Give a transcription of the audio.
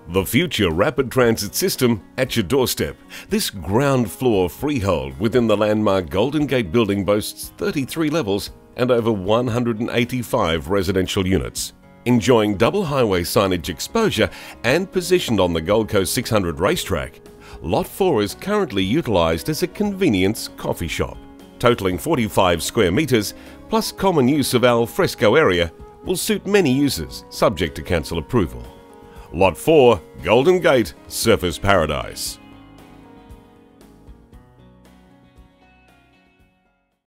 The future rapid transit system at your doorstep. This ground floor freehold within the landmark Golden Gate building boasts 33 levels and over 185 residential units. Enjoying double highway signage exposure and positioned on the Gold Coast 600 racetrack, Lot 4 is currently utilised as a convenience coffee shop. Totalling 45 square metres plus common use of al fresco area will suit many users subject to council approval. Lot 4, Golden Gate, Surfers Paradise.